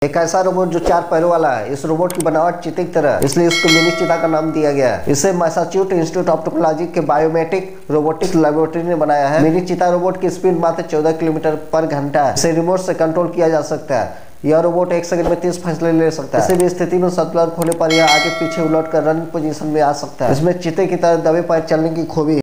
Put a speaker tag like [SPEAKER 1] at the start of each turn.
[SPEAKER 1] एक ऐसा रोबोट जो 4 पैरों वाला है। इस रोबोट की बनावट चीते की तरह, इसलिए इसको मिनी चीता का नाम दिया गया है। इसे मैसाचुसेट्स इंस्टीट्यूट ऑफ टेक्नोलॉजी के बायोमेटिक रोबोटिक्स लेबोरेटरी ने बनाया है। मिनी चीता रोबोट की स्पीड मात्र 14 किलोमीटर पर घंटा है। इसे रिमोट से कंट्रोल किया जा सकता है। यह रोबोट 1 सेकंड में 30 फैसले ले सकता है। किसी भी स्थिति में संतुलन खोने पर यह आगे पीछे उलट कर रनिंग पोजीशन में आ सकता है। इसमें चीते की तरह दबे पैर चलने की खूबी